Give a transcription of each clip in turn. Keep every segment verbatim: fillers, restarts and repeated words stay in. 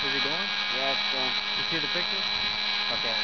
Is he going? Yeah, it's going. You see the picture? Okay.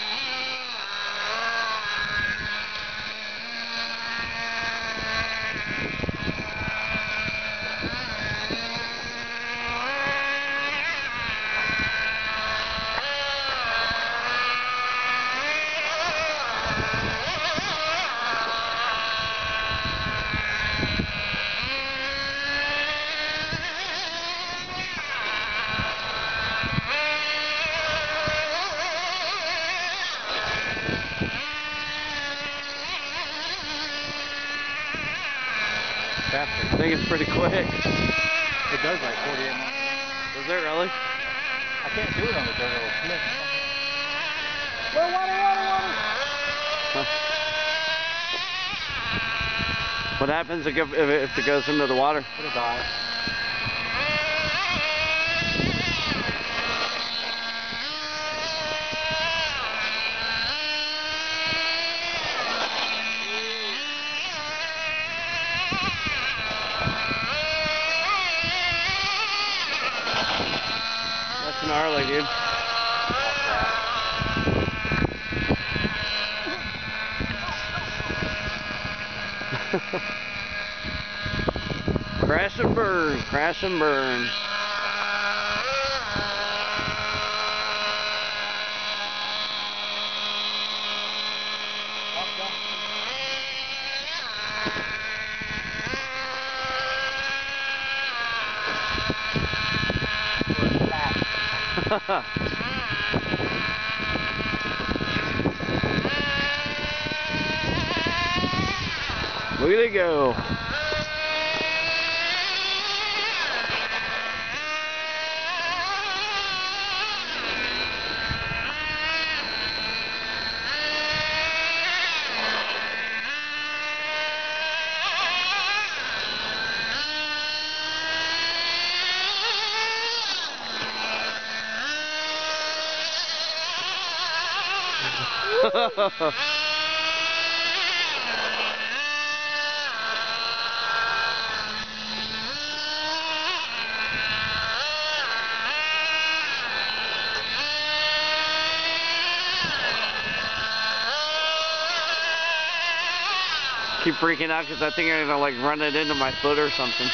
I think it's pretty quick. It does like forty-eight miles. Does it really? I can't do it on the dirt, it'll slip. Water, water, water, water! Huh. What happens if, if, if it goes into the water? It'll die. That's gnarly, dude. Crash and burn, crash and burn. Look at it go. Keep freaking out because I think I'm gonna like run it into my foot or something.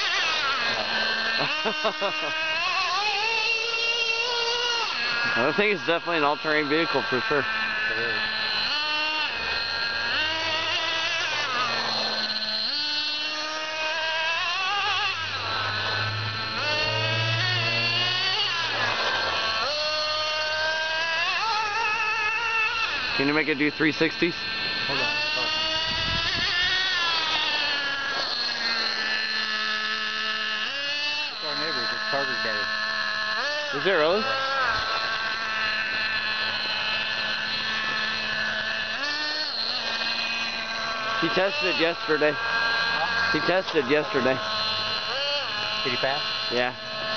I think it's definitely an all-terrain vehicle for sure. It is. Can you make it do three sixties? Hold on. It's our neighbors. It's Carter's daddy. Is it really? Yeah. He tested it yesterday. He tested yesterday. Did he pass? Yeah.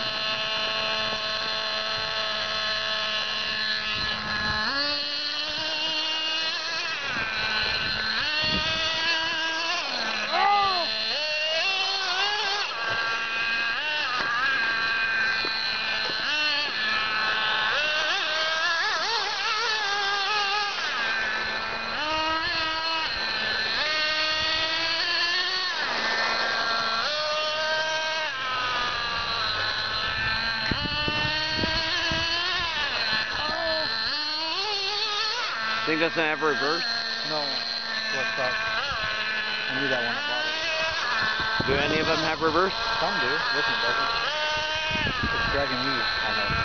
Think that's gonna have reverse? No. What's up? I knew that one. I bought it. Do any of them have reverse? Some do. This one doesn't. It's dragging me almost.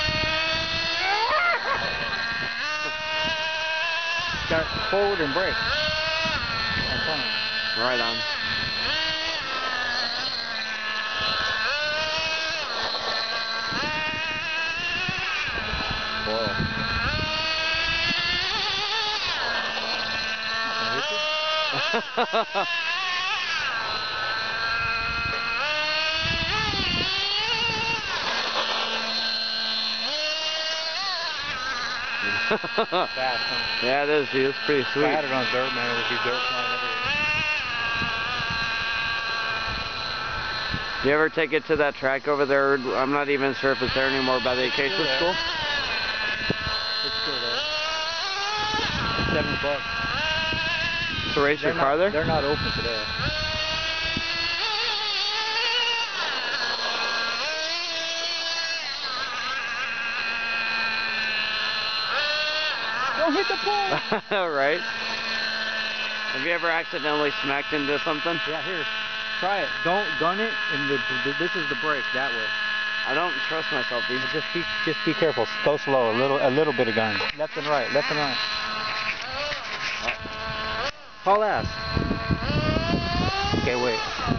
Got forward and brake. I'm telling you. Right on. Whoa. Fast, huh? Yeah, it is, dude. It's pretty sweet. If I had it on dirt, man, it would be dirt flying everywhere. Do you ever take it to that track over there? I'm not even sure if it's there anymore by the Acacia still School. It's still there. Seven bucks. To race They're your car not, there? They're not open today. Don't hit the pole! Right? Have you ever accidentally smacked into something? Yeah, here. Try it. Don't gun it, and the, the, this is the brake that way. I don't trust myself. These Just be, just be careful. Go slow. A little, a little bit of gun. Left and right. Left and right. Haul ass. Okay, wait.